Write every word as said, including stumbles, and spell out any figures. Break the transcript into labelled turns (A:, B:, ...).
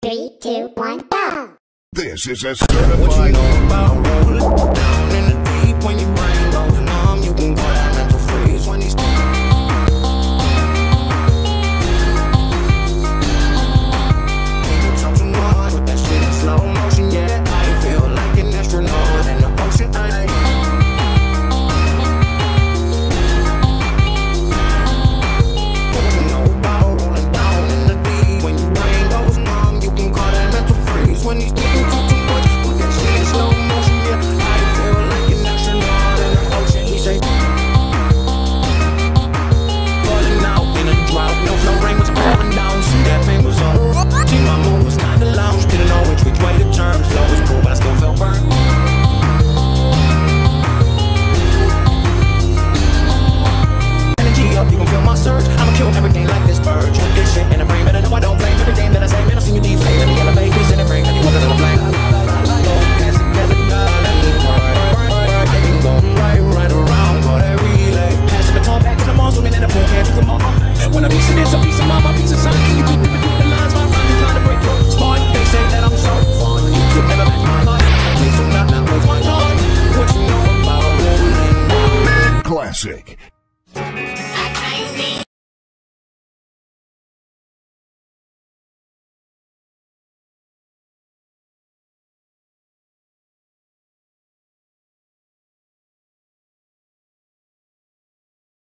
A: Three, two, one, go!
B: This is a certified.
C: What you know about rolling down in the deep? When your brain goes numb, you can call that mental freeze. When these people talk too much with that shit in slow motion, yeah, I feel like an astronaut in the ocean. I What you know about rolling down in the deep? When your brain goes numb, you can call that mental freeze. When these people talk too much with that shit in slow motion, yeah, I feel like an astronaut in the ocean. He say falling out in a drought, no flow, rain was pouring down. See that pain was on. See my mood was kinda lounge, didn't know which which way to turn. Flow was cool, but I still felt burned. Energy up, you gon' feel my surge. I'ma kill everything like this bird. Drink this shit in the brain, better know I don't blame everything that I say. Man, I've seen you deflate. Let me elevate this in the brain. Let me walk another flame. Go pass it, pass it, God, let me burn. I can go right, right around, go that relay. Pass the baton back to the mall, swimming in the pool, can't you come on? When a piece of this, a piece of mine, my piece of sun. Can you keep it between the lines? My rhymes trying to break through. Smart, they say that I'm so fun. You could never match my heart. Please do not, not waste my time. What you know about rolling down?
B: Classic.